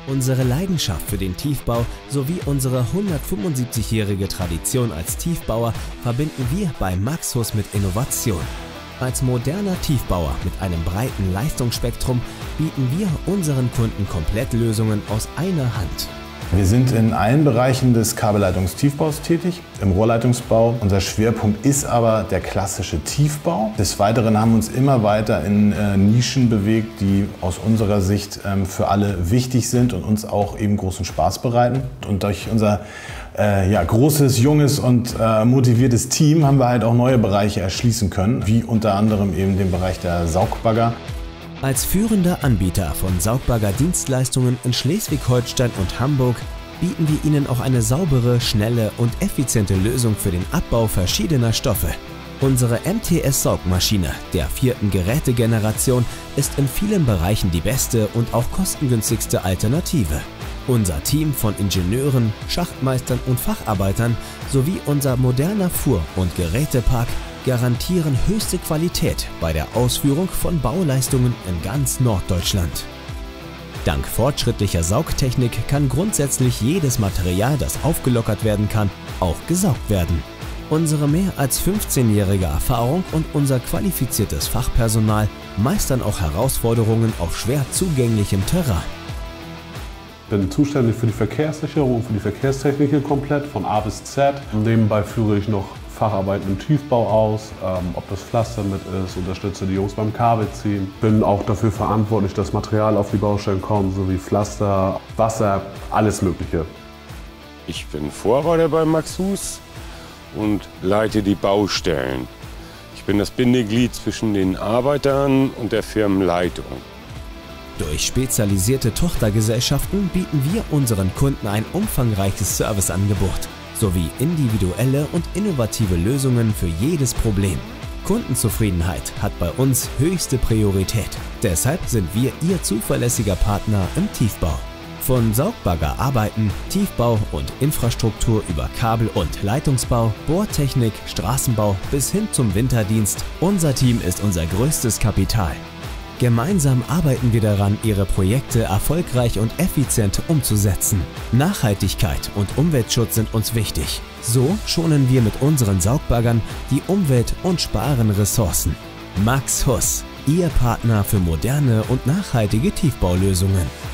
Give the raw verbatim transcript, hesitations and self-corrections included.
Unsere Leidenschaft für den Tiefbau sowie unsere hundertfünfundsiebzigjährige Tradition als Tiefbauer verbinden wir bei Max Huss mit Innovation. Als moderner Tiefbauer mit einem breiten Leistungsspektrum bieten wir unseren Kunden Komplettlösungen aus einer Hand. Wir sind in allen Bereichen des Kabelleitungstiefbaus tätig, im Rohrleitungsbau. Unser Schwerpunkt ist aber der klassische Tiefbau. Des Weiteren haben wir uns immer weiter in äh, Nischen bewegt, die aus unserer Sicht ähm, für alle wichtig sind und uns auch eben großen Spaß bereiten. Und durch unser äh, ja, großes, junges und äh, motiviertes Team haben wir halt auch neue Bereiche erschließen können, wie unter anderem eben den Bereich der Saugbagger. Als führender Anbieter von Saugbagger-Dienstleistungen in Schleswig-Holstein und Hamburg bieten wir Ihnen auch eine saubere, schnelle und effiziente Lösung für den Abbau verschiedener Stoffe. Unsere M T S-Saugmaschine der vierten Gerätegeneration ist in vielen Bereichen die beste und auch kostengünstigste Alternative. Unser Team von Ingenieuren, Schachtmeistern und Facharbeitern sowie unser moderner Fuhr- und Gerätepark garantieren höchste Qualität bei der Ausführung von Bauleistungen in ganz Norddeutschland. Dank fortschrittlicher Saugtechnik kann grundsätzlich jedes Material, das aufgelockert werden kann, auch gesaugt werden. Unsere mehr als fünfzehnjährige Erfahrung und unser qualifiziertes Fachpersonal meistern auch Herausforderungen auf schwer zugänglichem Terrain. Ich bin zuständig für die Verkehrssicherung und für die Verkehrstechnik hier komplett, von A bis Z. Nebenbei führe ich noch Facharbeiten im Tiefbau aus, ähm, ob das Pflaster mit ist, unterstütze die Jungs beim Kabelziehen. Bin auch dafür verantwortlich, dass Material auf die Baustellen kommt, sowie Pflaster, Wasser, alles Mögliche. Ich bin Vorarbeiter bei Max Huss und leite die Baustellen. Ich bin das Bindeglied zwischen den Arbeitern und der Firmenleitung. Durch spezialisierte Tochtergesellschaften bieten wir unseren Kunden ein umfangreiches Serviceangebot sowie individuelle und innovative Lösungen für jedes Problem. Kundenzufriedenheit hat bei uns höchste Priorität. Deshalb sind wir Ihr zuverlässiger Partner im Tiefbau. Von Saugbaggerarbeiten, Tiefbau und Infrastruktur über Kabel- und Leitungsbau, Bohrtechnik, Straßenbau bis hin zum Winterdienst, unser Team ist unser größtes Kapital. Gemeinsam arbeiten wir daran, Ihre Projekte erfolgreich und effizient umzusetzen. Nachhaltigkeit und Umweltschutz sind uns wichtig. So schonen wir mit unseren Saugbaggern die Umwelt und sparen Ressourcen. Max Huss, Ihr Partner für moderne und nachhaltige Tiefbaulösungen.